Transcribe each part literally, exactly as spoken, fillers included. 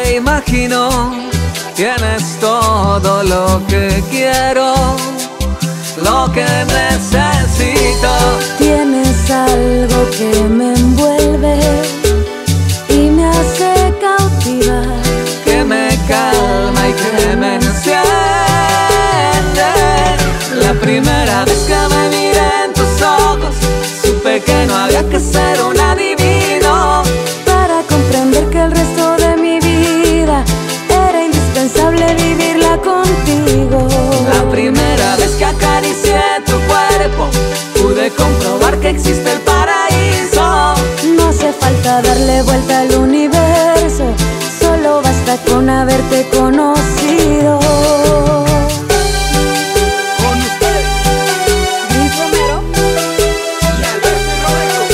te imagino. Tienes todo lo que quiero, lo que necesito. Tienes algo que me envuelve y me hace cautivar, que me calma y que me enciende. La primera vez que me miré en tus ojos, supe que no había que ser un adivino para comprender que el resto de mi vida era indispensable vivirla contigo. La primera vez que acaricié tu cuerpo, pude comprobar que existe el paraíso. No hace falta darle vuelta al universo, solo basta con haberte conocido. Con usted, Luis Romero y Alberto Roberto.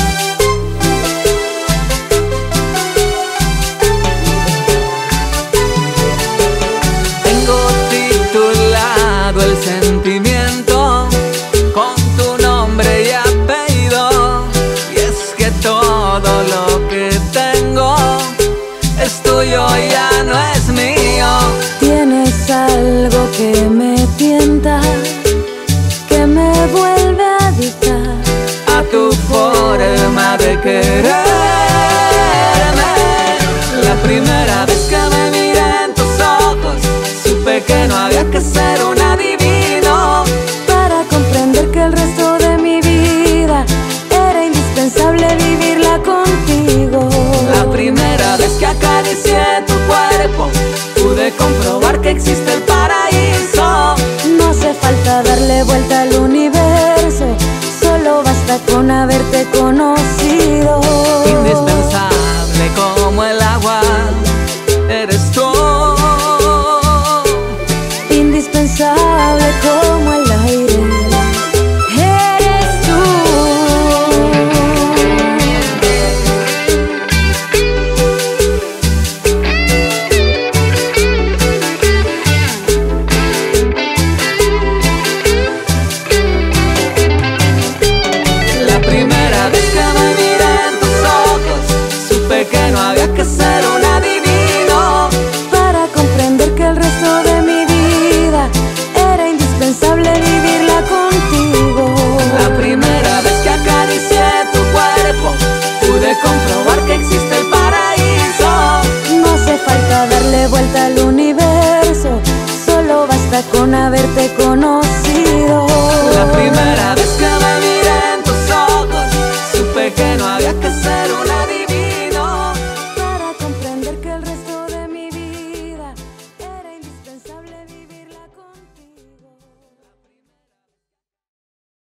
Tengo titulado el sentimiento con tu nombre y apellido, y es que todo lo que tengo es tuyo y ya no es mío. Tienes algo que me tienta, que me vuelve adicta A tu forma de quererme. La primera vez que me miré en tus ojos, supe que no había que ser un adivino para comprender que el resto de mi vida era indispensable vivirla contigo. La primera vez que acaricié tu cuerpo, pude comprobar que existe el paraíso. No hace falta darle vuelta al universo, solo basta con haberte conocido.